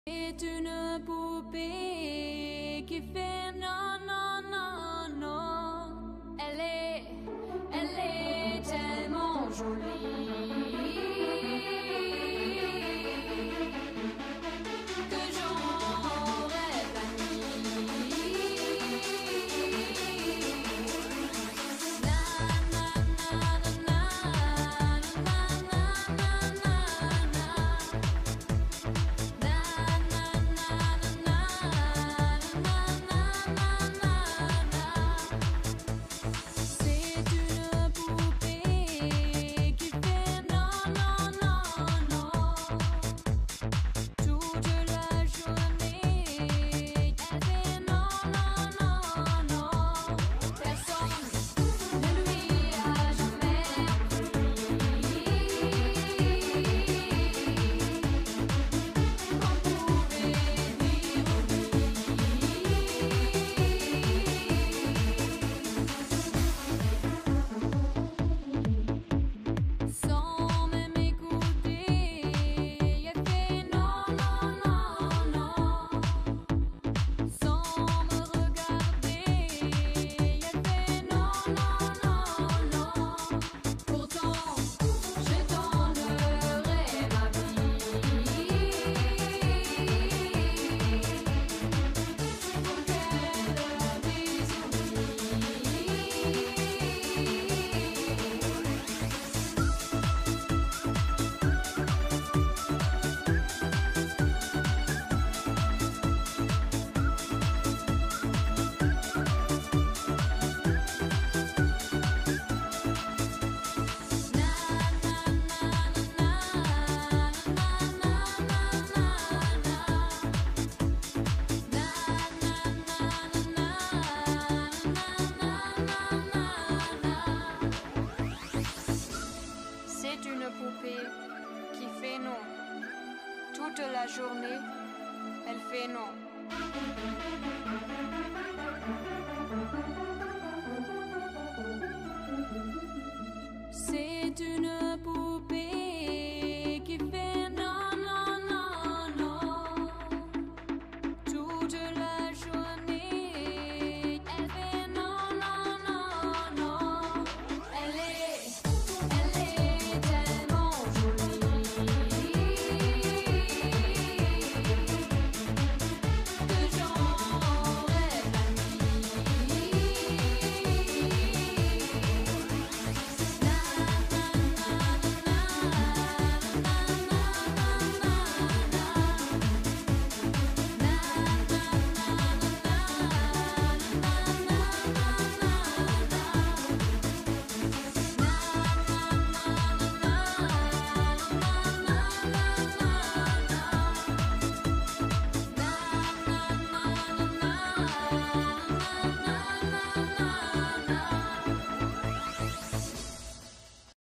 C'est une poupée qui fait non, non, non, non. Elle est tellement jolie que j'en rêve la nuit. Na na na na na na na na C'est une poupée qui fait non. Toute la journée, elle fait non. C'est une